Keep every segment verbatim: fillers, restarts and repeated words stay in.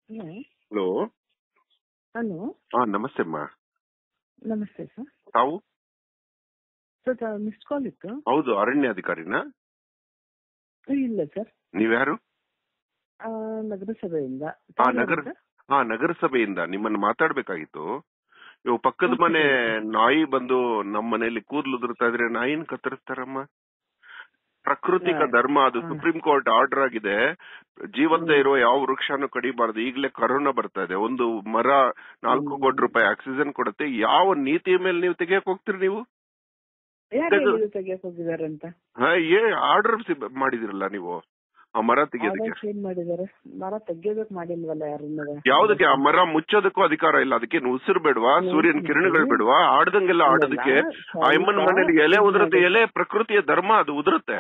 Hello. Hello. ಹಾ ನಮಸ್ತೆ ಅಮ್ಮ. ನಮಸ್ತೆ ಸರ್. ತಾವು? ಸರ್ ಮಿಸ್ ಕಾಲ್ ಇತ್ತು. ಹೌದು, ಅರಣ್ಯಾಧಿಕಾರಿನಾ? ಇಲ್ಲ ಸರ್. ನೀವ್ಯಾರು? ನಗರಸಭೆಯಿಂದ. ಹಾ ನಗರ ಹಾ ನಗರಸಭೆಯಿಂದ ನಿಮ್ಮನ್ನ ಮಾತಾಡ್ಬೇಕಾಗಿತ್ತು. ಇವು ಪಕ್ಕದ ಮನೆ ನಾಯಿ ಬಂದು ನಮ್ಮ ಮನೆಯಲ್ಲಿ ಕೂದಲು ಉದುರ್ತಾ ಇದ್ರೆ ನಾಯಿನ ಕತ್ತರಿಸ್ತಾರಮ್ಮ. ಪ್ರಾಕೃತಿಕ ಧರ್ಮ, ಅದು ಸುಪ್ರೀಂ ಕೋರ್ಟ್ ಆರ್ಡರ್ ಆಗಿದೆ. ಜೀವಂತ ಇರೋ ಯಾವ ವೃಕ್ಷನೂ ಕಡಿಬಾರ್ದು. ಈಗಲೇ ಕರೋನಾ ಬರ್ತಾ ಇದೆ. ಒಂದು ಮರ ನಾಲ್ಕು ಕೋಟಿ ರೂಪಾಯಿ ಆಕ್ಸಿಜನ್ ಕೊಡುತ್ತೆ. ಯಾವ ನೀತಿಯ ಮೇಲೆ ನೀವು ತೆಗಿಯಕ್ ಹೋಗ್ತೀರಿ? ನೀವು ಆರ್ಡರ್ ಮಾಡಿದಿರಲ್ಲ ನೀವು ಆ ಮರ ತೆಗಿಯೋದಕ್ಕೆ. ಮರ ತೆಗಿಯೋದಕ್ಕೆ ಮಾಡಿಲ್ವಲ್ಲ ಯಾರು? ಯಾವ್ದಕ್ಕೆ? ಆ ಮರ ಮುಚ್ಚೋದಕ್ಕೂ ಅಧಿಕಾರ ಇಲ್ಲ. ಅದಕ್ಕೆ ಉಸಿರು ಬೇಡವಾ? ಸೂರ್ಯನ ಕಿರಣಗಳು ಬೇಡವಾ? ಆಡ್ದಂಗೆಲ್ಲ ಆಡೋದಕ್ಕೆ. ಆ ಎಮ್ಮನ ಮನೇಲಿ ಎಲೆ ಉದುರುತ್ತೆ. ಎಲೆ ಪ್ರಕೃತಿಯ ಧರ್ಮ, ಅದು ಉದುರುತ್ತೆ.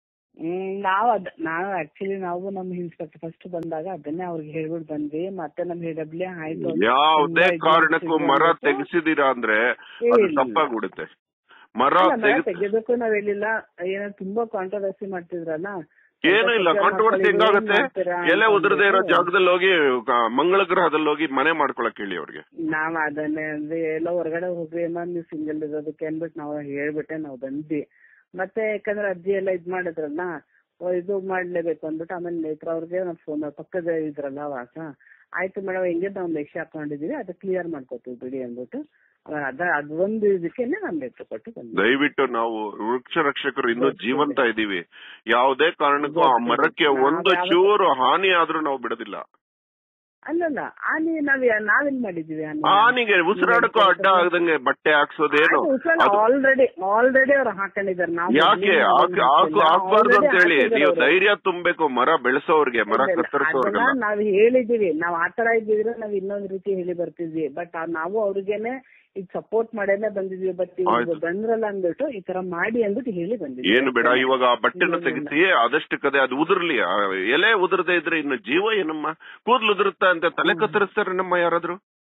ಹ್ಮ್ ನಾವ್ ಅದ್ ನಾವ್ ಆಕ್ಚುಲಿ ನಾವು ನಮ್ ಇನ್ಸ್ಪೆಕ್ಟರ್ ಫಸ್ಟ್ ಬಂದಾಗ ಅದನ್ನೇ ಅವ್ರಿಗೆ ಹೇಳ್ಬಿಟ್ಟು ಬಂದ್ವಿ. ಮತ್ತೆ ನಮ್ ಡಬ್ಲ್ಯೂ ಆಯ್ತು, ಯಾವ್ದೇ ಕಾರಣಕ್ಕೂ ಮರ ತೆಗೆಸಿದೀರಾ ಅಂದ್ರೆ ಅದು ತಪ್ಪಾಗ್ಬಿಡುತ್ತೆ. ಮರ ತೆಗೆದಕ್ಕೂ ನಾವ್ ಹೇಳಿಲ್ಲ. ಏನೋ ತುಂಬಾ ಕಾಂಟ್ರವರ್ಸಿ ಮಾಡ್ತಿದ್ರಲ್ಲ. ಏನು ಇಲ್ಲ, ಕಾಂಟ್ರವರ್ಸಿ ಹೆಂಗಾಗುತ್ತೆ? ಎಲೆ ಉದುರದೇ ಇರೋ ಜಾಗದಲ್ಲಿ ಹೋಗಿ ಮಂಗಳ ಗ್ರಹದಲ್ಲಿ ಹೋಗಿ ಮನೆ ಮಾಡ್ಕೊಳಕ್ ಹೇಳಿ ಅವ್ರಿಗೆ. ನಾವ್ ಅದನ್ನೇ ಅಂದ್ರೆ ಎಲ್ಲ ಹೊರಗಡೆ ಹೋಗ್ರಿ ಅಮ್ಮ, ನೀವು ಸಿಂಗಲ್ ಇರೋದಕ್ಕೆ ಅನ್ಬಿಟ್ಟು ನಾವು ಹೇಳ್ಬಿಟ್ಟೆ ನಾವು ಬಂದ್ವಿ. ಮತ್ತೆ ಯಾಕಂದ್ರೆ ಅಜ್ಜಿ ಎಲ್ಲ ಇದ್ ಮಾಡಿದ್ರಲ್ಲ, ಇದು ಮಾಡ್ಲೇಬೇಕು ಅಂದ್ಬಿಟ್ಟು ಆಮೇಲೆ ನೇತ್ರ ಅವ್ರಿಗೆ ನಾವು ಫೋನ್ ಪಕ್ಕದ ಇದ್ರಲ್ಲ ವಾಸ ಆಯ್ತು ಮೇಡಮ್, ಹೆಂಗೆ ನಾವು ಲೆಕ್ಷ ಹಾಕೊಂಡಿದೀವಿ ಅದು ಕ್ಲಿಯರ್ ಮಾಡ್ಕೊತೀವಿ ಬಿಡಿ ಅಂದ್ಬಿಟ್ಟು ಅದ ಅದೊಂದು ಇದಕ್ಕೇನೆ ನಾನು ಲೆಟ್ರ್ ಕೊಟ್ಟು ಬಂದೆ. ದಯವಿಟ್ಟು ನಾವು ವೃಕ್ಷ ರಕ್ಷಕರು ಇನ್ನೂ ಜೀವಂತ ಇದೀವಿ. ಯಾವುದೇ ಕಾರಣಕ್ಕೂ ಆ ಮರಕ್ಕೆ ಒಂದು ಚೂರು ಹಾನಿ ಆದ್ರೂ ನಾವು ಬಿಡೋದಿಲ್ಲ. ಅಲ್ಲಲ್ಲ, ಆನೆ ನಾವ್ ನಾವೇನ್ ಮಾಡಿದೀವಿ? ಆನೆಗೆ ಉಸಿರಾಡಕ್ಕೂ ಅಡ್ಡ ಆಗದಂಗೆ ಬಟ್ಟೆ ಹಾಕ್ಸೋದೇನು? ಆಲ್ರೆಡಿ ಆಲ್ರೆಡಿ ಅವ್ರು ಹಾಕೊಂಡಿದ್ದಾರೆ. ಯಾಕೆ ಹಾಕ್ಬಾರ್ದು ಅಂತ ಹೇಳಿ ನೀವು ಧೈರ್ಯ ತುಂಬಬೇಕು ಮರ ಬೆಳೆಸೋರ್ಗೆ, ಮರ ಕತ್ತರಿಸೋರ್ಗೆ. ನಾವ್ ಹೇಳಿದೀವಿ, ನಾವ್ ಆತರ ಇದ್ದಿದ್ರೆ ನಾವ್ ಇನ್ನೊಂದ್ ರೀತಿ ಹೇಳಿ ಬರ್ತಿದ್ವಿ. ಬಟ್ ನಾವು ಅವ್ರಿಗೇನೆ ಈಗ ಸಪೋರ್ಟ್ ಮಾಡೇನೆ ಬಂದಿದ್ವಿ. ಬಟ್ ಬಂದ್ರಲ್ಲ ಅಂದ್ಬಿಟ್ಟು ಈ ತರ ಮಾಡಿ ಅಂದ್ಬಿಟ್ಟು ಹೇಳಿ ಬಂದಿದ್ವಿ. ಏನು ಬೇಡ, ಇವಾಗ ಆ ಬಟ್ಟೆನ ತೆಗಿಸಿ ಆದಷ್ಟು ಕದೆ ಅದು ಉದುರ್ಲಿ. ಎಲೆ ಉದುರದೆ ಇದ್ರೆ ಇನ್ನು ಜೀವ ಏನಮ್ಮ? ಕೂದ್ಲು ಉದುರುತ್ತಾ ಅಂತ ತಲೆ ಕತ್ತರಿಸ್ತಾರೆ ನಮ್ಮ ಯಾರಾದ್ರು?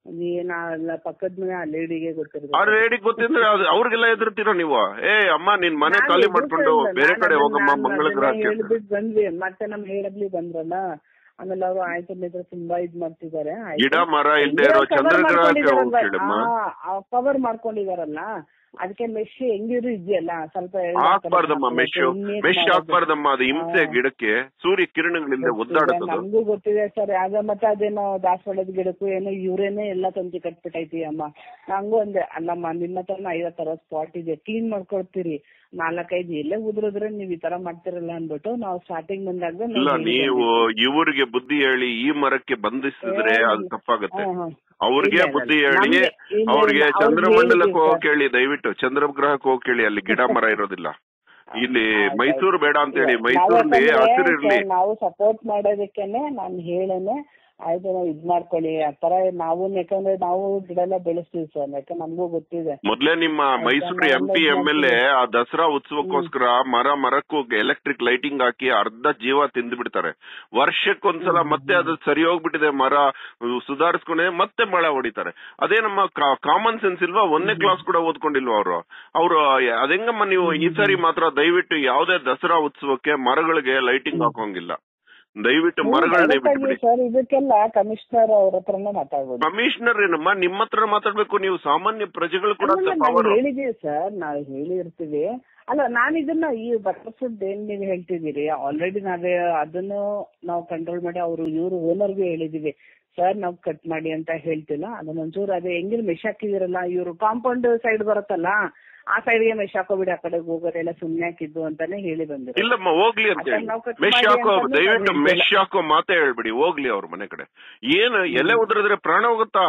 ಏನ ಪಕ್ಕದ ಮನೆ ಆ ಲೇಡಿಗೆ ಗೊತ್ತಿರೋದು. ಆ ಲೇಡಿಗೆ ಗೊತ್ತಿದ್ರೆ ಅವ್ರಿಗೆಲ್ಲ ಎದುರ್ತೀರ ನೀವು? ಏ ಅಮ್ಮ ನಿನ್ ಮನೆ ಖಾಲಿ ಮಾಡ್ಕೊಂಡು ಬೇರೆ ಕಡೆ ಹೋಗಮ್ಮ ಮಂಗಳ ಗ್ರಹಕ್ಕೆ ಹೇಳ್ಬಿಟ್ಟು ಬಂದ್ವಿ. ಮತ್ತೆ ನಮ್ ಹೇಳಬ್ಲಿ ಬಂದ್ರಲ್ಲ, ಆಮೇಲೆ ಅವರು ಆಯ್ತು ಇದ್ರೆ ತುಂಬಾ ಇದ್ ಮಾಡ್ತಿದ್ದಾರೆ. ಗಿಡ ಮರ ಇಲ್ದೇ ಇರೋ ಚಂದ್ರಗ್ರಹಕ್ಕೆ ಹೋಗ್ತೀಳಮ್ಮ. ಕವರ್ ಮಾಡ್ಕೊಂಡಿದಾರಲ್ಲ, ಅದಕ್ಕೆ ಮೆಶ್ ಹೆಂಗಿರು ಇದೆಯಲ್ಲ ಸ್ವಲ್ಪ ಹಾಕ್ಬಾರ್ದಮ್ಮ. ಮೆಶ್ ಮೆಶ್ ಹಾಕ್ಬಾರ್ದಮ್ಮ, ಅದು ಹಿಂಸೆ ಗಿಡಕ್ಕೆ. ಸೂರ್ಯ ಕಿರಣಗಳಿಂದ ಒದ್ದಾಡುತ್ತೆ. ನಮಗೂ ಗೊತ್ತಿದೆ ಸರ್. ಅದ ಮತ್ತೆ ಅದೇನೋ ದಾಸವಾಳದ ಗಿಡಕ್ಕೂ ಏನೋ ಇವ್ರೇನೆ ಎಲ್ಲಾ ತಂತಿ ಕಟ್ಬಿಟ್ಟೈತಿ ಅಮ್ಮ. ನಂಗೂ ಅಂದೆ, ಅಲ್ಲಮ್ಮ ನಿಮ್ಮ ಹತ್ರ ಐವತ್ ಅರವತ್ ಸ್ಪಾಟ್ ಇದೆ, ಕ್ಲೀನ್ ಮಾಡ್ಕೊಡ್ತೀರಿ, ನಾಲ್ಕೈದು ಎಲ್ಲೇ ಉದ್ರಿದ್ರೆ ನೀವ್ ಈ ತರ ಮಾಡ್ತಿರಲ್ಲ ಅನ್ಬಿಟ್ಟು ನಾವು ಸ್ಟಾರ್ಟಿಂಗ್ ಬಂದಾಗ ಇಲ್ಲ, ನೀವು ಇವ್ರಿಗೆ ಬುದ್ಧಿ ಹೇಳಿ ಈ ಮರಕ್ಕೆ ಬಂಧಿಸಿದ್ರೆ ಅದು ತಪ್ಪಾಗುತ್ತೆ. ಅವ್ರಿಗೆ ಬುದ್ಧಿ ಹೇಳಿ ಅವ್ರಿಗೆ ಚಂದ್ರಮಂಡಲಕ್ಕೆ ಹೋಗಕ್ ಹೇಳಿ, ದಯವಿಟ್ಟು ಚಂದ್ರಗ್ರಹಕ್ಕೆ ಹೋಗಕ್ ಹೇಳಿ. ಅಲ್ಲಿ ಗಿಡ ಮರ ಇರೋದಿಲ್ಲ. ಇಲ್ಲಿ ಮೈಸೂರು ಬೇಡ ಅಂತ ಹೇಳಿ, ಮೈಸೂರಲ್ಲಿ ಹಸಿರು ಇರ್ಲಿ. ನಾವು ಸಪೋರ್ಟ್ ಮಾಡೋದಕ್ಕೇನೆ ನಾನು ಹೇಳೇನೆ ಆಯ್ತು ನಾವು ಇದ್ ಮಾಡ್ಕೊಳ್ಳಿ ಆತರ. ನಾವು ಯಾಕಂದ್ರೆ ನಾವು ಗಿಡ ಎಲ್ಲ ಬೆಳೆಸ್ತೀವಿ ಸರ್, ಯಾಕಂದ್ರೆ ನಮಗೂ ಗೊತ್ತಿದೆ. ಮೊದ್ಲೇ ನಿಮ್ಮ Mysuru M P M L A ಆ ದಸರಾ ಉತ್ಸವಕ್ಕೋಸ್ಕರ ಮರ ಮರಕ್ಕೂ ಎಲೆಕ್ಟ್ರಿಕ್ ಲೈಟಿಂಗ್ ಹಾಕಿ ಅರ್ಧ ಜೀವ ತಿಂದು ಬಿಡ್ತಾರೆ. ವರ್ಷಕ್ಕೊಂದ್ಸಲ ಮತ್ತೆ ಅದು ಸರಿ ಹೋಗ್ಬಿಟ್ಟಿದೆ, ಮರ ಸುಧಾರಿಸ್ಕೊಂಡೆ ಮತ್ತೆ ಮಳೆ ಹೊಡಿತಾರೆ. ಅದೇ ನಮ್ಮ ಕಾಮನ್ ಸೆನ್ಸ್ ಇಲ್ವಾ? ಒಂದನೇ ಕ್ಲಾಸ್ ಕೂಡ ಓದ್ಕೊಂಡಿಲ್ವಾ ಅವರು? ಅವರು ಅದೆಂಗಮ್ಮ ನೀವು ಈ ಸರಿ ಮಾತ್ರ ದಯವಿಟ್ಟು ಯಾವುದೇ ದಸರಾ ಉತ್ಸವಕ್ಕೆ ಮರಗಳಿಗೆ ಲೈಟಿಂಗ್ ಹಾಕೋಂಗಿಲ್ಲ. ದಯವಿಟ್ಟು ಮರಗಳನ್ನೇ ಬಿಟ್ಬಿಡಿ ಸರ್. ಇದಕ್ಕೆಲ್ಲ ಕಮಿಷನರ್ ಅವ್ರ ಹತ್ರನೇ ಮಾತಾಡ್ಬೋದು. ಕಮಿಷನರ್ ಏನಮ್ಮ ನಿಮ್ಮ ಹತ್ರ ಮಾತಾಡ್ಬೇಕು? ನೀವು ಸಾಮಾನ್ಯ ಪ್ರಜೆಗಳು ಕೂಡ ಹೇಳಿದೀವಿ ಸರ್, ನಾವು ಹೇಳಿರ್ತೀವಿ. ಅಲ್ಲ ನಾನು ಇದನ್ನ ಈ ಬಟರ್ ಫುಡ್ ಏನ್ ನೀವು ಹೇಳ್ತಿದ್ದೀರಿ, ಆಲ್ರೆಡಿ ನಾವೇ ಅದನ್ನು ನಾವು ಕಂಟ್ರೋಲ್ ಮಾಡಿ ಅವರು ಇವ್ರು ಓನರ್ಗೂ ಹೇಳಿದೀವಿ ಸರ್, ನಾವ್ ಕಟ್ ಮಾಡಿ ಅಂತ ಹೇಳ್ತಿಲ್ಲ. ಅದನ್ನ ಒಂಚೂರು ಅದೇ ಹೆಂಗಿನ ಮೆಶ್ ಹಾಕಿದಿರಲ್ಲ, ಇವ್ರು ಕಾಂಪೌಂಡ್ ಸೈಡ್ ಬರುತ್ತಲ್ಲ ಆ ಸೈಡ್ಗೆ ಮೆಶ್ ಹಾಕೋಬಿಡಿ, ಆ ಕಡೆ ಹೋಗೋರೆಲ್ಲ ಸುಮ್ನೆ ಹಾಕಿದ್ದು ಅಂತಾನೆ ಹೇಳಿ ಬಂದ್ರು. ಇಲ್ಲಮ್ಮ ಹೋಗ್ಲಿ ಅಂತ ಹೇಳಿ ಮೆಶ್ ಹಾಕೋ, ದಯವಿಟ್ಟು ಮೆಶ್ ಹಾಕೋ ಮಾತೇ ಹೇಳ್ಬಿಡಿ. ಹೋಗ್ಲಿ ಅವ್ರ ಮನೆ ಕಡೆ. ಏನು ಎಲೆ ಉದುರಿದ್ರೆ ಪ್ರಾಣ ಹೋಗುತ್ತಾ?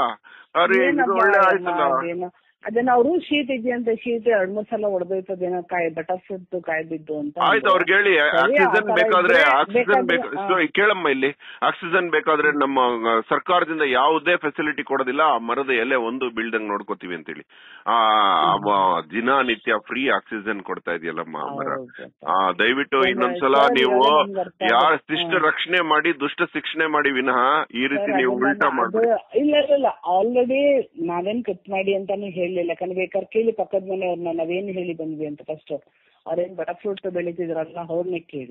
ಅದೇನ ಅವರು ಶೀಟ್ ಇದೆಯಂತೆ, ಶೀಟ್ ಎರಡ್ ಮೂರ್ ಸಲ ಹೊಡೆದೋಯ್ತದೇನೋ ಕಾಯಿ ಬಟರ್ ಫ್ರೂಟ್ ಕಾಯಿ ಬಿದ್ದು ಅಂತ. ಆಯ್ತು ಅವ್ರಿಗೆ ಹೇಳಿ ಆಕ್ಸಿಜನ್ ಬೇಕಾದ್ರೆ ಆಕ್ಸಿಜನ್ ಬೇಕು ಕೇಳಮ್ಮ. ಇಲ್ಲಿ ಆಕ್ಸಿಜನ್ ಬೇಕಾದ್ರೆ ನಮ್ಮ ಸರ್ಕಾರದಿಂದ ಯಾವುದೇ ಫೆಸಿಲಿಟಿ ಕೊಡೋದಿಲ್ಲ. ಆ ಮರದ ಎಲೆ ಒಂದು ಬೀಳ್ದಂಗ್ ನೋಡ್ಕೋತೀವಿ ಅಂತ ಹೇಳಿ ಆ ದಿನನಿತ್ಯ ಫ್ರೀ ಆಕ್ಸಿಜನ್ ಕೊಡ್ತಾ ಇದೆಯಲ್ಲಮ್ಮ ಮರ. ಆ ದಯವಿಟ್ಟು ಇನ್ನೊಂದ್ಸಲ ನೀವು ಯಾರ ಶಿಷ್ಟ ರಕ್ಷಣೆ ಮಾಡಿ ದುಷ್ಟ ಶಿಕ್ಷಣೆ ಮಾಡಿ ವಿನಃ ಈ ರೀತಿ ನೀವು ಉಲ್ಟಾ ಮಾಡ್ಬೇಡಿ. ಇಲ್ಲ ಇಲ್ಲ, ಆಲ್ರೆಡಿ ನಾವೇನ್ ಕಟ್ ಮಾಡಿ ಅಂತಾನು ಹೇಳಿ ಹೇಳಿಲ್ಲ. ಯಾಕಂದ್ರೆ ಬೇಕಾದ್ರೆ ಕೇಳಿ ಪಕ್ಕದ ಮನೆಯವ್ರನ್ನ ನಾವೇನು ಹೇಳಿ ಬಂದ್ವಿ ಅಂತ ಫಸ್ಟ್. ಅವ್ರೇನ್ ಬಟರ್ ಫ್ರೂಟ್ ಬೆಳಿತಿದ್ರಲ್ಲ ಅವ್ರನ್ನೇ ಕೇಳಿ.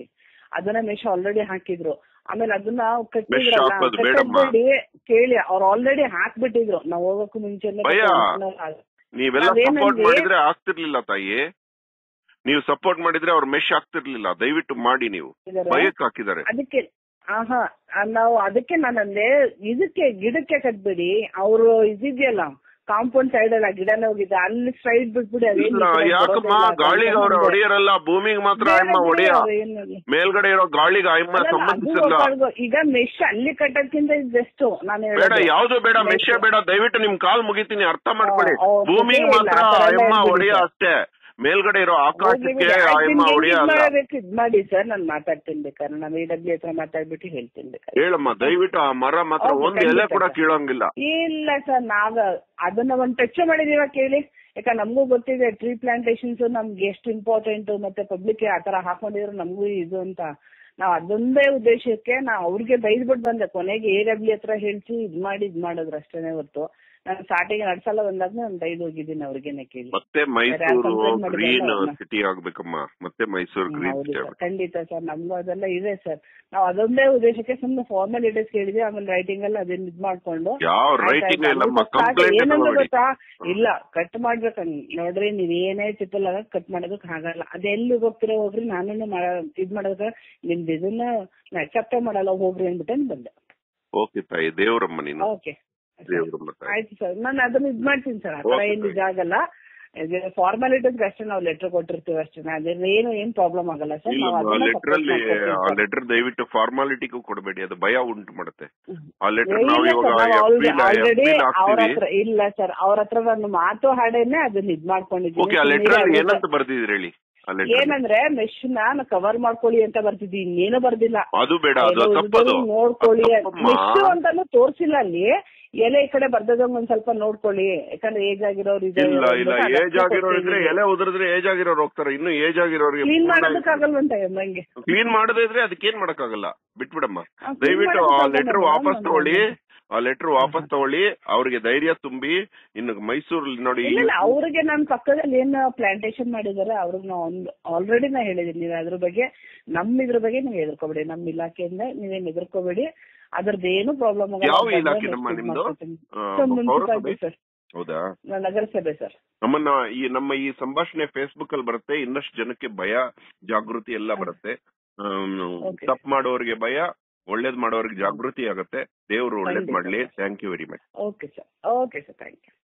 ಅದನ್ನ ಮೆಶ್ ಆಲ್ರೆಡಿ ಹಾಕಿದ್ರು. ಆಮೇಲೆ ಅದನ್ನ ಕಟ್ಟಿದ್ರಲ್ಲ ಕಟ್ಟಬೇಡಿ ಕೇಳಿ, ಅವ್ರು ಆಲ್ರೆಡಿ ಹಾಕ್ಬಿಟ್ಟಿದ್ರು ನಾವ್ ಹೋಗಕ್ಕೂ ಮುಂಚೆ. ನೀವೆಲ್ಲ ಸಪೋರ್ಟ್ ಮಾಡಿದ್ರೆ ಆಗ್ತಿರ್ಲಿಲ್ಲ ತಾಯಿ, ನೀವು ಸಪೋರ್ಟ್ ಮಾಡಿದ್ರೆ ಅವ್ರ ಮೆಶ್ ಆಗ್ತಿರ್ಲಿಲ್ಲ. ದಯವಿಟ್ಟು ಮಾಡಿ, ನೀವು ಭಯಕ್ಕೆ ಹಾಕಿದ್ದಾರೆ. ಅದಕ್ಕೆ ಆಹಾ ನಾವು ಅದಕ್ಕೆ ನಾನಂದೆ ಇದಕ್ಕೆ ಗಿಡಕ್ಕೆ ಕಟ್ಬಿಡಿ, ಅವರು ಇದಿದೆಯಲ್ಲ ಕಾಂಪೌಂಡ್ ಸೈಡ್ ಅಲ್ಲ ಗಿಡನೇ ಹೋಗಿದೆ ಅಲ್ಲಿ ಸ್ಟ್ರೈಟ್ ಬಿಟ್ಬಿಡಿ. ಯಾಕಮ್ಮ ಗಾಳಿಗೆ ಅವ್ರ ಹೊಡೆಯರಲ್ಲ, ಭೂಮಿಗೆ ಮಾತ್ರ ಅಮ್ಮ ಹೊಡೆಯ, ಮೇಲ್ಗಡೆ ಇರೋ ಗಾಳಿಗೆ ಅಮ್ಮ ಸಂಬಂಧಿಸಿಲ್ಲ. ಈಗ ಮೆಶ್ ಅಲ್ಲಿ ಕಟ್ಟೋದ್ಕಿಂತ ಬೆಸ್ಟ್. ನಾನು ಬೇಡ, ಯಾವ್ದು ಬೇಡ, ಮೆಶ್ ಬೇಡ. ದಯವಿಟ್ಟು ನಿಮ್ ಕಾಲ್ ಮುಗಿತೀನಿ, ಅರ್ಥ ಮಾಡ್ಕೊಳ್ಳಿ. ಭೂಮಿಗೆ ಮಾತ್ರ ಅಮ್ಮ ಹೊಡೆಯ ಅಷ್ಟೇ, ಮೇಲ್ಗಡೆ ಇರೋ ಆಕಾಶಕ್ಕೆ ಮಾಡಿ ಸರ್. ನಾನು ಮಾತಾಡ್ತೀನಿ ಬೇಕಾದ್ರೆ, ನಾನು ಎ ಡಬ್ಲ್ಯೂ ಹತ್ರ ಮಾತಾಡ್ಬಿಟ್ಟು ಹೇಳ್ತೀನಿ ಬೇಕಾದ್ರೆ. ಹೇಳಮ್ಮ ದಯವಿಟ್ಟು. ಆ ಮರ ಮಾತ್ರ ಒಂದ್ ಎಲೆ ಕೂಡ ಕೀಳಂಗಿಲ್ಲ. ಇಲ್ಲ ಸರ್, ನಾವ್ ಅದನ್ನ ಒಂದ್ ಟಚ್ ಮಾಡಿದೀವ ಕೇಳಿ. ಯಾಕಂದ್ರೆ ನಮಗೂ ಗೊತ್ತಿದೆ ಟ್ರೀ ಪ್ಲಾಂಟೇಶನ್ಸ್ ನಮ್ಗೆ ಎಷ್ಟು ಇಂಪಾರ್ಟೆಂಟ್, ಮತ್ತೆ ಪಬ್ಲಿಕ್ ಆತರ ಹಾಕೊಂಡಿದ್ರು ನಮಗೂ ಇದು ಅಂತ. ನಾವ್ ಅದೊಂದೇ ಉದ್ದೇಶಕ್ಕೆ ನಾವ್ ಅವ್ರಿಗೆ ಬೈದ್ಬಿಟ್ಟು ಬಂದೆ. ಕೊನೆಗೆ ಎ ಡಬ್ಲ್ಯೂ ಹತ್ರ ಹೇಳ್ಸಿ ಇದ್ ಮಾಡಿ ಇದ್ ಮಾಡಿದ್ರು ಅಷ್ಟೇನೆ ಹೊರ್ತು ನಾನು ಸ್ಟಾರ್ಟಿಂಗ್ ಎರಡ್ ಸಲ ಬಂದಾಗ ನಾನು ಬೈದ್ ಹೋಗಿದ್ದೀನಿ ಅವ್ರಿಗೇನೆ ಕೇಳಿ. ಮತ್ತೆ ಮೈಸೂರು ಗ್ರೀನ್ ಸಿಟಿ ಆಗ್ಬೇಕಮ್ಮ, ಮತ್ತೆ ಮೈಸೂರು ಗ್ರೀನ್ ಸಿಟಿ. ಖಂಡಿತ ಸರ್, ನಮ್ಗೂ ಅದೆಲ್ಲ ಇದೆ ಸರ್. ನಾವ್ ಅದೊಂದೇ ಉದ್ದೇಶಕ್ಕೆ ಸುಮ್ಮನೆ ಫಾರ್ಮಾಲಿಟೀಸ್ ಕೇಳಿದ್ವಿ. ಆಮೇಲೆ ರೈಟಿಂಗ್ ಎಲ್ಲ ಅದನ್ನ ಇದ್ ಮಾಡ್ಕೊಂಡು ಏನಂದ್ರೆ ಗೊತ್ತಾ, ಇಲ್ಲ ಕಟ್ ಮಾಡ್ಬೇಕಂಗ್ ನೋಡ್ರಿ, ನೀವ್ ಏನೇ ಚಿಪ್ಪಲ್ ಕಟ್ ಮಾಡೋದಕ್ ಆಗಲ್ಲ. ಅದೆಲ್ಲಿ ಹೋಗ್ತಿರೋ ಹೋಗ್ರಿ, ನಾನು ಇದ್ ಮಾಡೋದಕ್ಕೆ ನಿಮ್ದು ಇದನ್ನ ಅಕ್ಸೆಪ್ಟೇ ಮಾಡಲ್ಲ ಹೋಗ್ರಿ ಅಂದ್ಬಿಟ್ಟೆ ಬಂದೆ. ಓಕೆ ತಾಯಿ, ದೇವ್ರಮ್ಮ ನೀನು. ಓಕೆ ಆಯ್ತು ಸರ್, ನಾನು ಅದನ್ನ ಇದ್ ಮಾಡ್ತೀನಿ ಸರ್. ಆತರ ಏನ್ ನಿಜ ಆಗಲ್ಲ, ಫಾರ್ಮಾಲಿಟೀಸ್ ಅಷ್ಟೇ ನಾವು ಲೆಟರ್ ಕೊಟ್ಟಿರ್ತೀವಿ ಅಷ್ಟೇ. ಅದ್ರಿಂದ ಏನು ಏನ್ ಪ್ರಾಬ್ಲಮ್ ಆಗಲ್ಲ ಸರ್. ಲೆಟರ್ ದಯವಿಟ್ಟು ಫಾರ್ಮಾಲಿಟಿಗೂ ಕೊಡಬೇಡಿ, ಅದು ಭಯ ಉಂಟು ಮಾಡುತ್ತೆ. ಆಲ್ರೆಡಿ ಅವ್ರ ಹತ್ರ ಇಲ್ಲ ಸರ್, ಅವ್ರ ಹತ್ರ ನಾನು ಮಾತು ಹಾಡೇನೆ ಅದನ್ನ ಇದ್ ಮಾಡ್ಕೊಂಡಿದ್ದೀನಿ. ಏನಂತ ಬರ್ದಿದ್ರಿ ಹೇಳಿ? ಏನಂದ್ರೆ ಮೆಶ್ ನ ಕವರ್ ಮಾಡ್ಕೊಳ್ಳಿ ಅಂತ ಬರ್ತಿದ್ವಿ, ಇನ್ನೇನು ಬರ್ದಿಲ್ಲ. ಅದು ಬೇಡ, ನೋಡ್ಕೊಳ್ಳಿ ಮೆಶ್ ಅಂತಾನು ತೋರ್ಸಿಲ್ಲ ಅಲ್ಲಿ. ಎಲೆ ಈ ಕಡೆ ಬರ್ದದಂಗ ಒಂದ್ ಸ್ವಲ್ಪ ನೋಡ್ಕೊಳ್ಳಿ, ಯಾಕಂದ್ರೆ ಏಜ್ ಆಗಿರೋರು ಇಲ್ಲ ಇಲ್ಲ ಏಜ್ ಆಗಿರೋರು ಇದ್ರೆ ಎಲೆ ಉದುರಿದ್ರೆ ಏಜ್ ಆಗಿರೋರು ಹೋಗ್ತಾರೆ. ಇನ್ನು ಏಜ್ ಆಗಿರೋರಿಗೆ ಕ್ಲೀನ್ ಮಾಡೋದಕ್ಕಾಗಲ್ವಂತ ನಂಗೆ. ಕ್ಲೀನ್ ಮಾಡದೇ ಇದ್ರೆ ಅದಕ್ಕೇನ್ ಮಾಡಕ್ಕಾಗಲ್ಲ, ಬಿಟ್ಬಿಡಮ್ಮ. ದಯವಿಟ್ಟು ಆ ಲೆಟರ್ ವಾಪಸ್ ತಗೊಳ್ಳಿ, ಆ ಲೆಟರ್ ವಾಪಸ್ ತಗೊಳ್ಳಿ, ಅವ್ರಿಗೆ ಧೈರ್ಯ ತುಂಬಿ. ಇನ್ನು ಮೈಸೂರಲ್ಲಿ ನೋಡಿ, ಇಲ್ಲ ಅವ್ರಿಗೆ ನನ್ ಪಕ್ಕದಲ್ಲಿ ಏನ್ ಪ್ಲಾಂಟೇಶನ್ ಮಾಡಿದಾರೆ ಅವ್ರಿಗೆ ನಾವು ಆಲ್ರೆಡಿ ನಾ ಹೇಳಿದೀನಿ. ನೀವು ಅದ್ರ ಬಗ್ಗೆ ನಮ್ ಇದ್ರ ಬಗ್ಗೆ ನೀವು ಹೆದರ್ಕೋಬೇಡಿ, ನಮ್ ಇಲಾಖೆಯಿಂದ ನೀವೇನ್ ಹೆದರ್ಕೋಬೇಡಿ, ಅದ್ರದ್ದು ಏನು ಪ್ರಾಬ್ಲಮ್ ಆಗಲ್ಲ. ಹೌದಾ? ನಗರಸಭೆ ಸರ್. ನಮ್ಮನ್ನ ಈ ನಮ್ಮ ಈ ಸಂಭಾಷಣೆ ಫೇಸ್ಬುಕ್ ಅಲ್ಲಿ ಬರುತ್ತೆ, ಇನ್ನಷ್ಟು ಜನಕ್ಕೆ ಭಯ ಜಾಗೃತಿ ಎಲ್ಲ ಬರುತ್ತೆ. ತಪ್ಪು ಮಾಡೋರಿಗೆ ಭಯ, ಒಳ್ಳೇದ್ ಮಾಡೋರಿಗೆ ಜಾಗೃತಿ ಆಗುತ್ತೆ. ದೇವರು ಒಳ್ಳೇದ್ ಮಾಡ್ಲಿ. Thank you very much. Okay sir, okay sir, thank you.